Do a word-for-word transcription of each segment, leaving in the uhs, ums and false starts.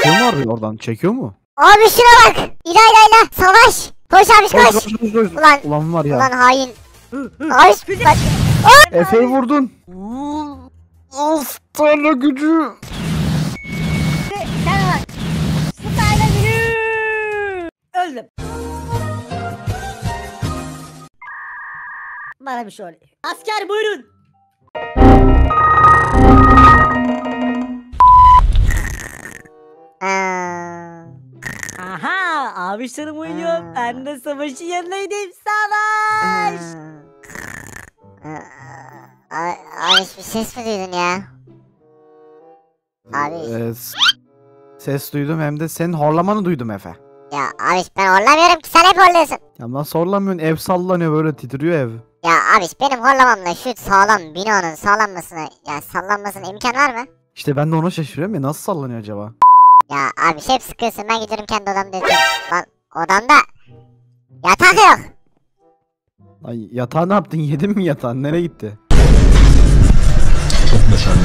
Çekiyor mu abi oradan? Çekiyor mu? Abi şuna bak. İlayda'yla savaş. Koş abi koş. Koş, koş, koş, koş. Ulan. Ulan var ya. Ulan hain. Abi bak. Efe'yi vurdun. Of tanrı gücü. Sen bak. Süperle gücü. Öldüm. Bana bir şey oluyor. Asker buyurun. Aa. Aha, abişlerim oynuyor. Aa. Ben de savaşın yanındaydım. Savaş. Aa. Abi, abi bir ses mi duydun ya? Abi. Ee, s- ses duydum hem de senin horlamanı duydum Efe. Ya abi ben horlamıyorum ki, sen hep horluyorsun. Ya nasıl horlamıyorsun? Ev sallanıyor, böyle titriyor ev. Ya abi benim horlamamla şu sağlam binanın sağlanmasına, ya sallanmasına imkan var mı? İşte ben de ona şaşırıyorum ya, nasıl sallanıyor acaba? Ya abi hep sıkıyorsun, ben gidiyorum kendi odamda yatıyorum. Lan odamda yatak yok. Ay, yatağı ne yaptın? Yedin mi yatağı? Nereye gitti? Çok başarılı.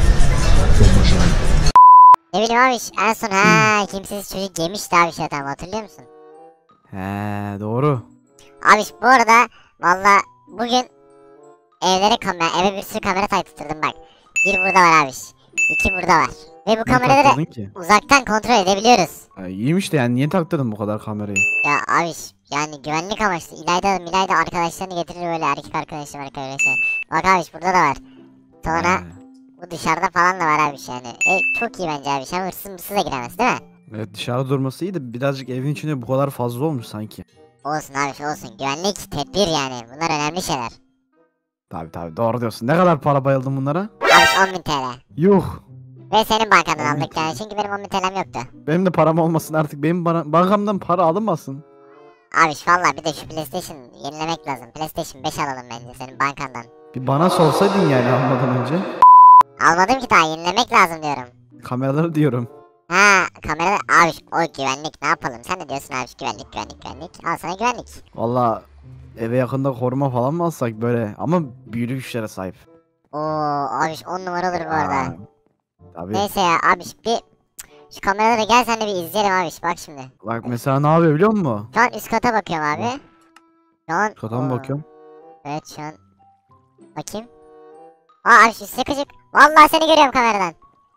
Çok başarılı. Ne bileyim abi, en son ha kimsesiz çocuk yemişti abi şey, tamam hatırlıyor musun? He doğru. Abi bu arada valla bugün evlere kamera, eve bir sürü kamera taktırdım bak. Bir burada var abi, iki burada var. Ve bu Niye kameraları taktırdın ki? uzaktan kontrol edebiliyoruz. Ha, iyiymiş de yani niye taktırdın bu kadar kamerayı? Ya abi yani güvenlik amaçlı. İlayda Milayda arkadaşlarını getirir, böyle erkek arkadaşı var arkadaşlar. Bak abi burada da var. Sonra He. bu dışarıda falan da var abi yani. E, çok iyi bence abi. Sen hırsız mırsız da giremez değil mi? Evet, dışarı durması iyi de birazcık evin içinde bu kadar fazla olmuş sanki. Olsun abi olsun. Güvenlik, tedbir yani. Bunlar önemli şeyler. Tabi tabi doğru diyorsun. Ne kadar para bayıldın bunlara? Abi on bin T L. Yuh. Ve senin bankadan on bin aldık yani. Çünkü benim on bin T L'm yoktu. Benim de param olmasın artık. Benim bana, bankamdan para alınmasın. Abi valla bir de şu PlayStation yenilemek lazım. PlayStation beş alalım bence senin bankandan. Bir bana sorsaydın yani almadan önce. Almadım ki daha, yenilemek lazım diyorum. Kameraları diyorum. Ha kamerada abi o güvenlik ne yapalım, sen ne diyorsun abi, güvenlik güvenlik güvenlik, al sana güvenlik. Valla eve yakında koruma falan mı alsak böyle, ama büyülü güçlere sahip. Oo abi on numara olur bu arada. Aa, Tabii. Neyse ya abi bir şu kameralara gel, sen de bir izleyelim abi, bak şimdi. Bak mesela ne yapıyor biliyor musun? Şu an üst kata bakıyorum abi. Şu an Kata mı Oo, bakıyorum? evet şu an bakayım. Aa abi şu sıkıcık, vallahi seni görüyorum kameradan.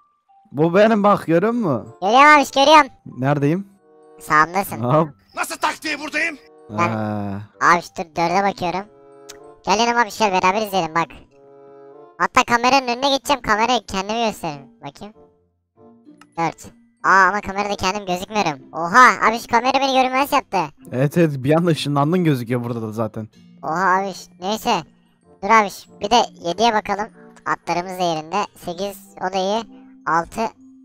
Bu benim, bak görüyor musun? Görüyorum abi, görüyorum. Neredeyim? Sağımdasın. Hop. Nasıl taktiği buradayım? Ben- Ha. Abi şu dur dörde bakıyorum. Gel yanıma abi, gel beraber izleyelim bak. Hatta kameranın önüne geçeceğim, kamerayı kendime göstereyim. Bakayım. Dört. Aa ama kamerada kendim gözükmüyorum. Oha abi şu kamera beni görünmez yaptı. Evet evet, bir anda ışınlandın gözüküyor burada da zaten. Oha abi neyse. Dur abi bir de yediye bakalım. Atlarımız da yerinde. sekiz o da iyi. altı.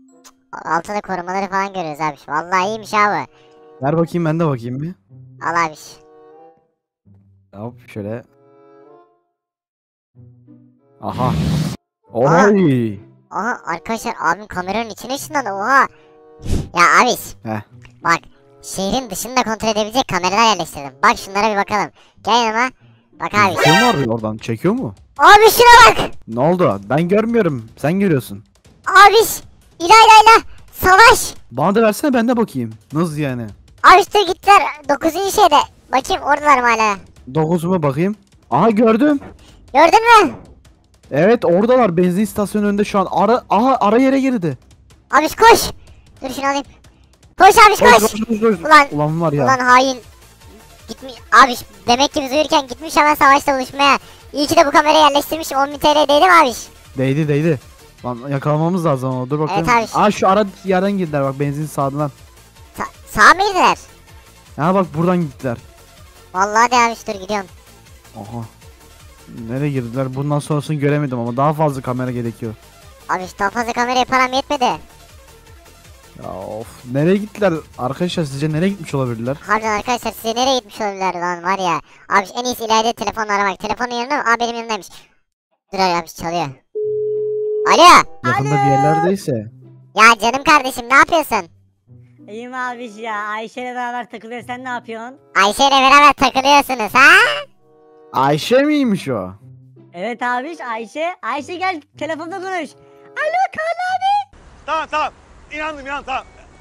altıda korumaları falan görüyoruz abi. Vallahi iyiymiş abi. Ver bakayım, ben de bakayım bir. Al abi. Hop şöyle. Aha. Oy. Oha arkadaşlar abim kameranın içine ışınlandı, oha. Ya abi. Heh. Bak şehrin dışında kontrol edebilecek kameralar yerleştirdim. Bak şunlara bir bakalım. Gel yanıma. Bak abi. Çekiyor mu abi oradan? Çekiyor mu? Abi şuna bak. Ne oldu? Ben görmüyorum. Sen görüyorsun. Abi İlayda'yla savaş. Bana da versene, ben de bakayım. Nasıl yani? Abi dur gittiler dokuzuncu şeyde. Bakayım oradalar mı hala? Dokuzuma bakayım. Aha gördüm. Gördün mü? Evet oradalar, benzin istasyonu önünde şu an. Ara, aha ara yere girdi. Abi koş. Dur şunu alayım. Koş abi koş. Koş, koş, koş, koş. Ulan, Ulan var ya. Ulan hain. Gitmiş. Abi demek ki biz uyurken gitmiş hemen savaşta buluşmaya. İyi ki de bu kamerayı yerleştirmişim. on bin T L değdi mi abi? Değdi değdi. Lan yakalamamız lazım ama, dur bakalım. Evet abi. Aa şu ara yerden girdiler bak, benzin sağdan. Sa sağa mı girdiler? Ha bak buradan gittiler. Vallahi de abi dur gidiyorum. Aha. Nereye girdiler? Bundan sonrasını göremedim ama daha fazla kamera gerekiyor. Abi daha fazla kameraya param yetmedi. Ya of. Nereye gittiler? Arkadaşlar sizce nereye gitmiş olabilirler? Harbiden arkadaşlar size nereye gitmiş olabilirler lan var ya. Abi en iyisi ileride telefonla aramak. Telefonun yanında mı? Aa benim yanımdaymış. Dur abi çalıyor. Alo. Yakında bir yerlerdeyse. Ya canım kardeşim ne yapıyorsun? İyiyim abiş ya. Ayşe ile beraber takılıyor. Sen ne yapıyorsun? Ayşe ile beraber takılıyorsunuz ha? Ayşe miymiş o? Evet abiş Ayşe. Ayşe gel telefonda konuş. Alo Kaan abi. Tamam tamam. İnandım inandım tamam.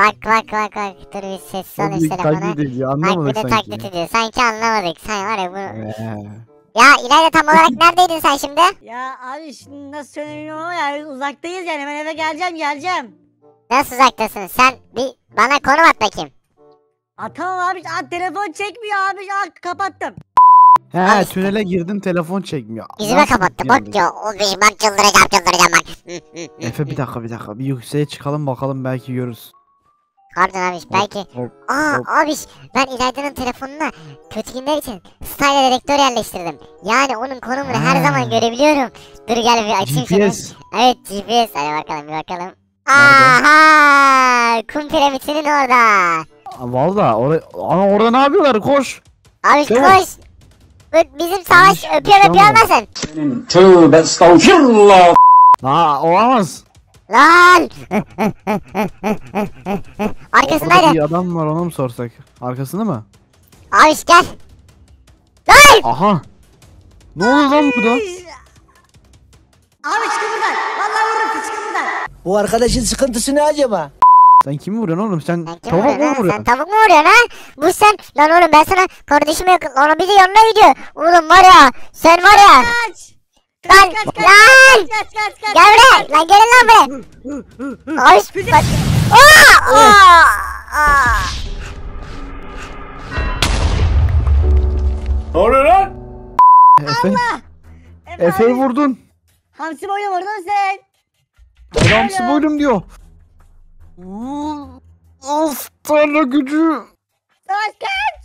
Bak bak bak bak. Dur bir ses O al bir telefonu. taklit ediyor Bak bir anlamadık de sanki. taklit ediyor. Sanki anlamadık. Sen var ya bu. Ee, Ya İlayda tam olarak neredeydin sen şimdi? Ya abi şimdi nasıl söyleyeyim ama ya uzaktayız yani ben eve geleceğim geleceğim. Nasıl uzaktasın? Sen bir bana konum at bakayım. Aa tamam abi aa, telefon çekmiyor abi aa, kapattım. He Al işte. tünele girdim telefon çekmiyor. Yüzüme Nasıl kapattı. yani? Bak ya. O bir bak çıldıracağım çıldıracağım bak. Efe bir dakika bir dakika bir yükseğe çıkalım bakalım belki görürüz. Pardon abi belki. Hop, Aa hop. abi ben İlayda'nın telefonuna kötü günler için style dedektör yerleştirdim. Yani onun konumunu her Ha. zaman görebiliyorum. Dur gel bir açayım G P S. şunu. Evet G P S. Hadi bakalım bir bakalım. Nerede? Aha! Kum piramitinin orada. Aa, Valla orada, ana orada ne yapıyorlar koş. Abi Tamam. koş. Bu bizim savaş Yanlış- öpüyor öpüyor Tamam. olmasın. Tövbe estağfirullah. Ha olamaz. Lan! Orada Arkasındaydı. bir adam var ona mı sorsak? Arkasında mı? Abi gel. Lan! Aha. Ne oluyor lan burada? Abi çıkın buradan. Vallahi vururum çıkın buradan. Bu arkadaşın sıkıntısı ne acaba? Sen kimi vuruyorsun oğlum? Sen Sen kim tavuk vuruyorsun mu lan? Sen vuruyorsun? tavuk mu vuruyorsun ha? Bu sen. Lan oğlum ben sana kardeşime yakın. Lan o bir de yanına gidiyor. Oğlum var ya. Sen var ya. Kaç. Lan! Kaç, kaç, kaç, Lan! Kaç kaç kaç. Gel buraya. Lan gelin lan buraya. Abi bak. Aa! Aa! Aa! Ne oluyor lan? Efe, Efe Efe'yi abi, vurdun. Hamsi boyu vurdun sen. Adamsı boylum diyor. Of tanrı gücü. Savaş kaç.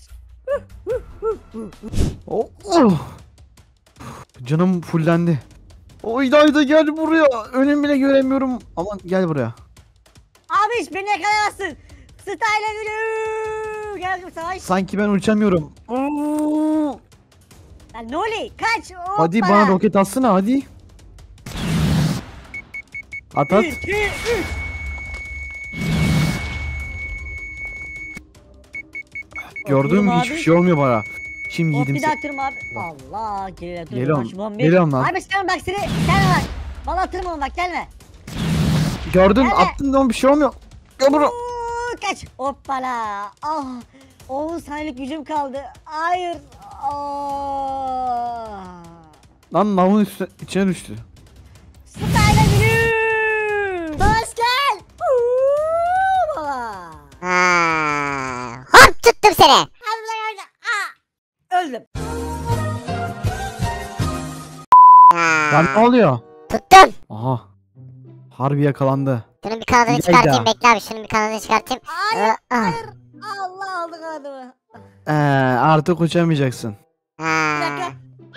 Oh, oh. Canım fullendi. O İlayda gel buraya. Önüm bile göremiyorum. Aman gel buraya. Abi hiç beni yakalayamazsın. Style gülü. Gel savaş. Sanki ben uçamıyorum. Oo. Lan ne oluyor? Kaç. Hoppa. Hadi bana roket atsana hadi. At at. Bir, iki, üç. Gördün mü Atıyorum hiçbir abi. şey olmuyor bana. Şimdi Hop yedim bir daha seni. atıyorum abi. Allah geliyor. Dur, Geliyorum, dur, şu bombayı- geliyorum lan. Abi sen bak seni. Gelme bak. Valla atırım onu bak gelme. Gördün Nerede? attın da bir şey olmuyor. Gel buraya. Uuu, kaç. Hoppala. Ah. on saniyelik gücüm kaldı. Hayır. Aa. Lan lavun üstüne, içine düştü. Style gülü. Savaş gel. Uuu, baba. Ha. Hop tuttum seni. Allah Allah. Aa. Öldüm. Lan Ha. ne oluyor? Tuttum. Aha. Harbi yakalandı. Şunun bir kanadını İlayda. çıkartayım bekle abi. Şunun bir kanadını çıkartayım. Hayır. Aa, ah. Hayır. Allah aldı adımı. Ee, artık uçamayacaksın. Bir Ha. dakika.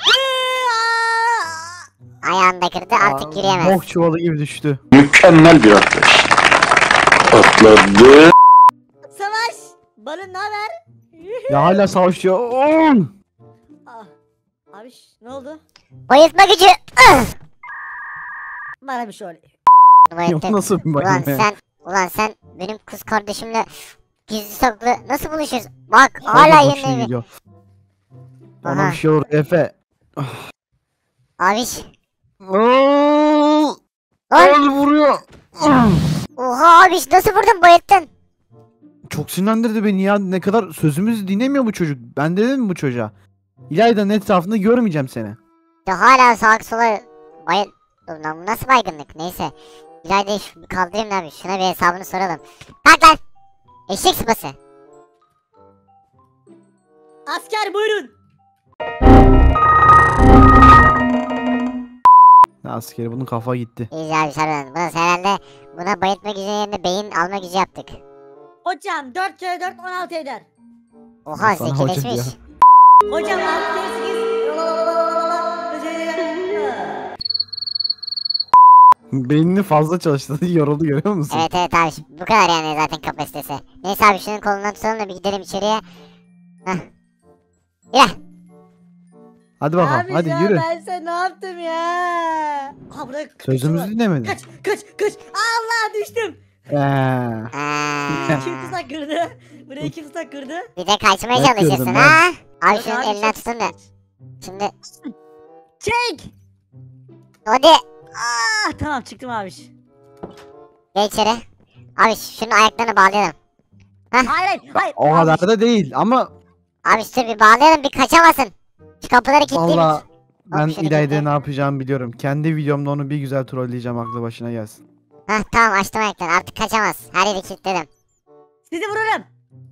Ayağını da kırdı artık Aa, yürüyemez. Bok çuvalı gibi düştü. Mükemmel bir atlayış. Atladı. Savaş. Balın ne haber? Ya hala savaşıyor. On. Ah. Abi şş, ne oldu? Bayıltma gücü. Ah! Bana bir şey oluyor. Bayılttı. Nasıl bir Ulan bayılma ya? sen, ulan sen benim kız kardeşimle gizli saklı nasıl buluşuyoruz? Bak Hadi hala bak şimdi yeni evi. gidiyor. Ona Aha. bir şey olur Efe. Abiş. Aa, Lan. Al vuruyor. Ah. Oha abiş nasıl vurdun bayılttın? Çok sinirlendirdi beni ya. Ne kadar sözümüzü dinlemiyor bu çocuk. Ben dedim bu çocuğa. İlayda'nın etrafında görmeyeceğim seni. Ya hala sağa sola bayıl... Dur lan bu nasıl baygınlık neyse. İlayda'yı şu bir kaldırayım da abi şuna bir hesabını soralım. Kalk lan. Eşek sıpası. Asker buyurun. Ne askeri bunun kafa gitti. İyice abi harbiden. Buna herhalde buna bayıltma gücü yerine beyin alma gücü yaptık. Hocam dört kere dört on altı eder. Oha Sana hoca zekileşmiş. diyor. Hocam altı kere sekiz. Beynini fazla çalıştırdı yoruldu görüyor musun? Evet evet abi bu kadar yani zaten kapasitesi. Neyse abi şunun kolundan tutalım da bir gidelim içeriye. Hah. Yürü. Hadi bakalım Abi hadi ya yürü. ben sana ne yaptım ya? Ha buraya kaçıyorlar. Sözümüzü dinlemedin. Kaç kaç kaç. Allah düştüm. Ee, Aa, Kim tuzak kırdı? Buraya kim tuzak kırdı? bir de kaçmaya Ben çalışırsın kırdım, ha. Abi Yok şunun abi, elinden çok- tutun da. Şimdi Çek. hadi Ah tamam çıktım abi. gel içeri. Abi şunun ayaklarını bağlayalım. Hayır hayır hayır. O kadar Abiş, da değil ama Abi dur bir bağlayalım, bir kaçamasın. Şu kapıları kilitleyeyim. valla ben şöyle İlayda bekle. ne yapacağımı biliyorum. Kendi videomda onu bir güzel trolleyeceğim, aklı başına gelsin. Hah tamam, açtım ayaklarını, artık kaçamaz. Her yeri kilitledim. sizi vururum.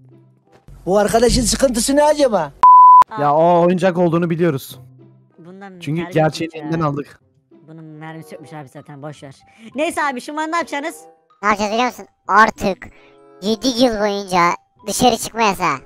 Bu arkadaşın sıkıntısı ne acaba? Ya o oyuncak olduğunu biliyoruz. Bundan Çünkü mermi gerçeğini yokmuş elinden ya. aldık. Bunun mermisi yokmuş abi zaten, boş ver. Neyse abi şu an ne yapacaksınız? Ne yapacağız biliyor musun? Artık yedi yıl boyunca dışarı çıkma yasağı.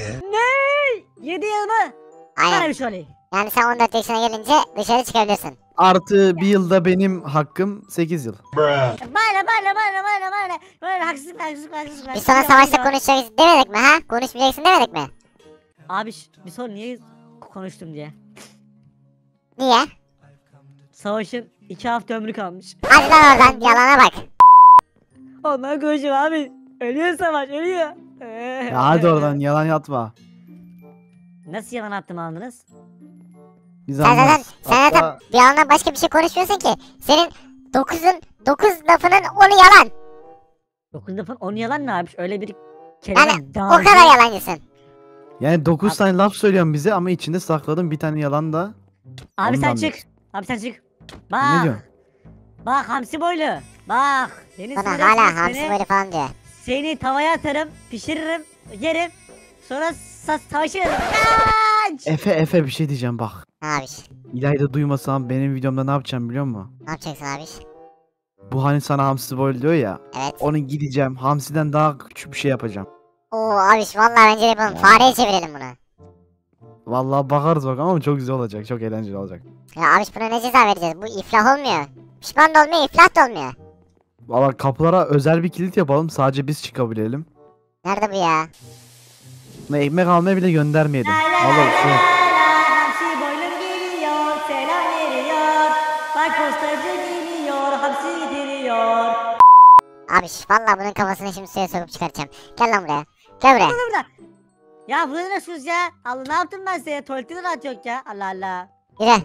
yedi yıl mı? Aynen. Bana bir şey olayım. Yani sen on dört yaşına gelince dışarı çıkabilirsin. Artı bir yılda benim hakkım sekiz yıl. Böyle böyle böyle böyle böyle. Böyle haksızlık haksızlık haksızlık. Biz sonra savaşta konuşacağız demedik mi ha? Konuşmayacaksın demedik mi? Abi ş- bir sor niye konuştum diye. Niye? Savaşın iki hafta ömrü kalmış. Hadi lan oradan, yalana bak. Ondan konuşuyor abi. Ölüyor savaş, ölüyor. Ya hadi oradan, yalan yatma. Nasıl yalan attım aldınız? Biz Sen zaten, anlarız. sen zaten Hatta bir yalandan başka bir şey konuşmuyorsun ki. Senin dokuzun, dokuz lafının onu yalan. dokuz lafın on yalan ne abi? Öyle bir kelime Yani daha o kadar yalancısın. yani dokuz tane laf söylüyorum bize ama içinde sakladım bir tane yalan da. Abi sen Ondan çık. diyorsun. Abi sen çık. Ne Bak. diyorsun? Bak hamsi boylu. Bak. Deniz Bana sınırı hala seni, hamsi böyle falan diyor. Seni tavaya atarım, pişiririm, yerim. Sonra sa savaşırım. Kaç! Efe Efe bir şey diyeceğim bak. Abi İlayda duymasam benim videomda ne yapacağım biliyor musun? ne yapacaksın abi? Bu hani sana hamsi boy diyor ya. Evet. Onu gideceğim hamsiden daha küçük bir şey yapacağım. Oo abi vallahi bence de yapalım. Fareye çevirelim bunu. Vallahi bakarız bak ama çok güzel olacak, çok eğlenceli olacak. Ya abi buna ne ceza vereceğiz? Bu iflah olmuyor. Pişman da olmuyor, iflah da olmuyor. Valla kapılara özel bir kilit yapalım, sadece biz çıkabilelim. Nerede bu ya? Ve ekmek almaya bile göndermeyelim. La la la Vallahi la şu la, hamsi boylum geliyor, selam veriyor. Bak postacı geliyor, hamsi getiriyor. Abi şş, vallahi bunun kafasını şimdi suya sokup çıkartacağım. Gel lan buraya. Gel buraya. Burada burada. Ya burada ne sus ya? Allah ne yaptım ben size? Tuvalette de rahat yok ya. Allah Allah. Yürü.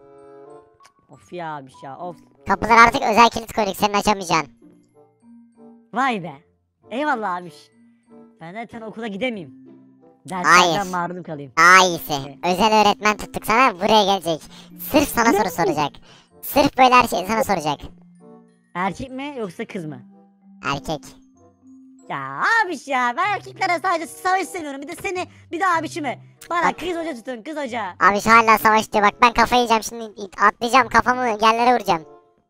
Of ya abi ya of. Kapılar artık özel kilit koyduk, senin açamayacaksın. Vay be. Eyvallah abi. Ben zaten okula gidemeyeyim. Hayır. Derslerden mahrum kalayım. Daha iyisi. Özel öğretmen tuttuk sana, buraya gelecek. Sırf sana soru soracak. Sırf böyle her şeyi sana soracak. Erkek mi yoksa kız mı? Erkek. Ya abiş ya, ben erkeklere sadece savaş seviyorum. Bir de seni, bir de abişimi. Bana Bak. kız hoca tutun, kız hoca. Abi şu hala savaş diyor, bak ben kafayı yiyeceğim şimdi, atlayacağım kafamı yerlere vuracağım.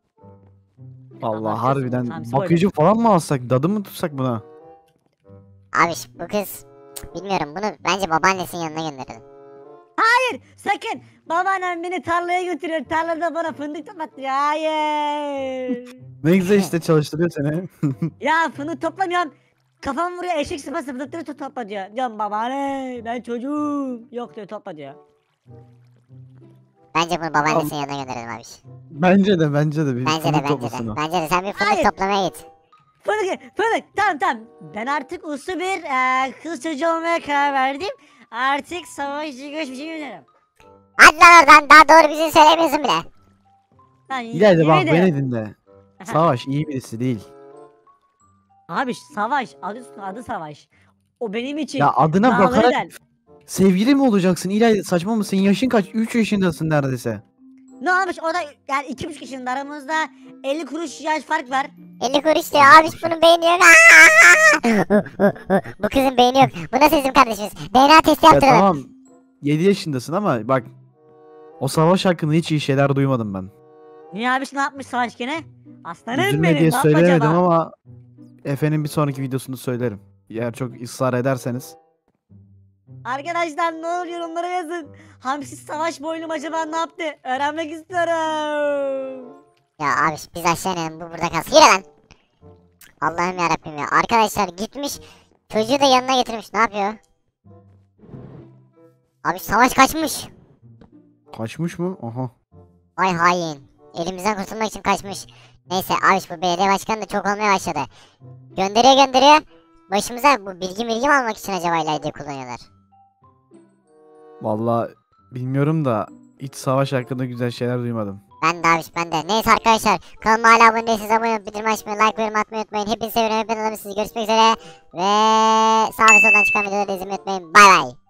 Allah Allah harbiden hamsi boylu. bakıcı falan mı alsak, dadı mı tutsak buna? Abi bu kız cık, bilmiyorum, bunu bence babaannesinin yanına gönderelim. Hayır, sakın. Babaannem beni tarlaya götürüyor. Tarlada bana fındık toplattırıyor. Hayır. Ne güzel işte çalıştırıyor seni. Ya fındık toplamıyorum. Kafam vuruyor, eşek sıpası fındıkları tut topla diyor. Diyorum babaanne, ben çocuğum. Yok diyor, topla diyor. Bence bunu babaannesinin yanına gönderelim abi. Bence de bence de bir Bence de fındık bence toplasın de. o. Bence de sen bir fındık Hayır. toplamaya git. Fındık, fındık. Tamam tamam. Ben artık uslu bir eee, kız çocuğu olmaya karar verdim. Artık savaşçı göç bir şey yönelirim. Hadi lan oradan, daha doğru bizi söylemiyorsun bile. Lan, İlayda yemin bak ederim. beni dinle. Savaş iyi birisi değil. Abi savaş, adı, adı savaş. O benim için. Ya adına dağları bakarak del. sevgili mi olacaksın İlayda, saçma mısın? Yaşın kaç? üç yaşındasın neredeyse. Ne olmuş, o da yani iki buçuk yaşında, aramızda elli kuruş yaş fark var. elli kuruş diyor abi, bunun beyni yok. Bu kızın beyni yok. Bu nasıl bizim kardeşimiz? D N A testi Ya yaptıralım. tamam yedi yaşındasın ama bak o savaş hakkında hiç iyi şeyler duymadım ben. Niye abi, ne yapmış savaş gene? Aslanım Üzülme benim, diye ne yapacak söylemedim acaba? ama Efe'nin bir sonraki videosunda söylerim. Eğer çok ısrar ederseniz. Arkadaşlar ne olur yorumlara yazın. Hamsi savaş boylum acaba ne yaptı? Öğrenmek istiyorum. Ya abi biz aşağı inelim, bu burada kalsın. Yürü lan. Allah'ım yarabbim ya. Arkadaşlar gitmiş. Çocuğu da yanına getirmiş. Ne yapıyor? Abi savaş kaçmış. Kaçmış mı? Aha. Vay hain. Elimizden kurtulmak için kaçmış. Neyse abi bu belediye başkanı da çok olmaya başladı. Gönderiyor gönderiyor. Başımıza bu bilgi bilgi mi almak için acaba ileride kullanıyorlar? Vallahi bilmiyorum da hiç savaş hakkında güzel şeyler duymadım. Ben de abiş ben de. Neyse arkadaşlar. Kanalıma hala abone değilseniz abone olup bildirim açmayı, like ve yorum atmayı unutmayın. Hepinizi seviyorum. Hepinizi sizi görüşmek üzere. Ve sağ ve soldan çıkan videoları izlemeyi unutmayın. Bay bay.